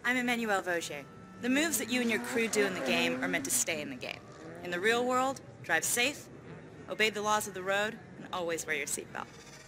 I'm Emmanuel Vaugier. The moves that you and your crew do in the game are meant to stay in the game. In the real world, drive safe, obey the laws of the road, and always wear your seatbelt.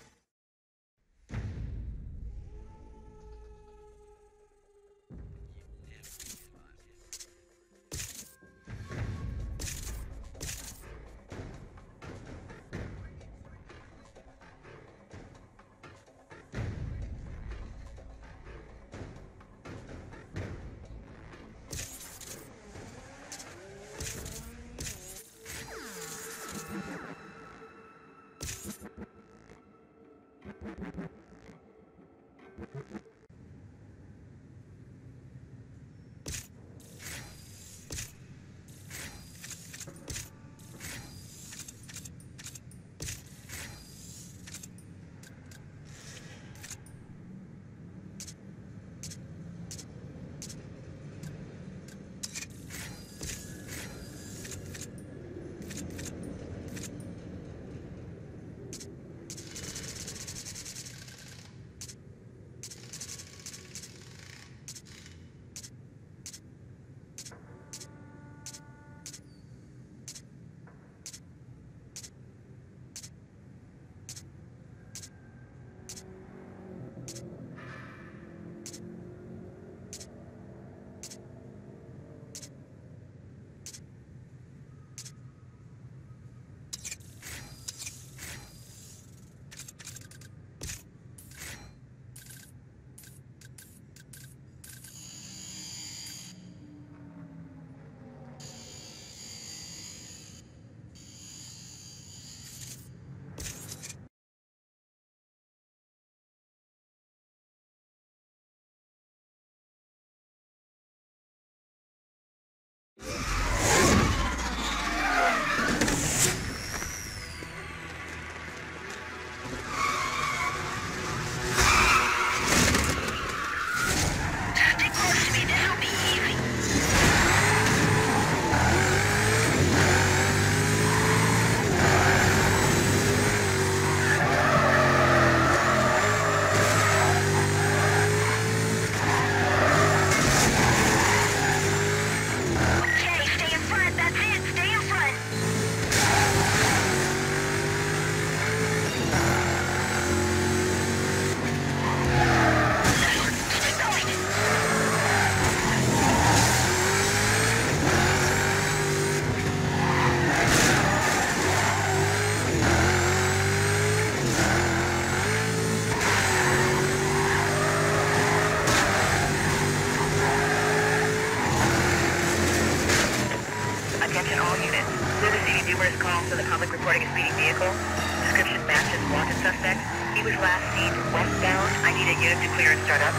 Attention all units. We're receiving numerous calls to the public reporting a speeding vehicle. Description matches wanted suspect. He was last seen westbound. I need a unit to clear and start up.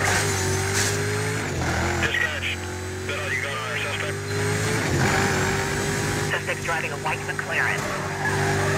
Dispatch, is that all you got on our suspect? Suspect's driving a white McLaren.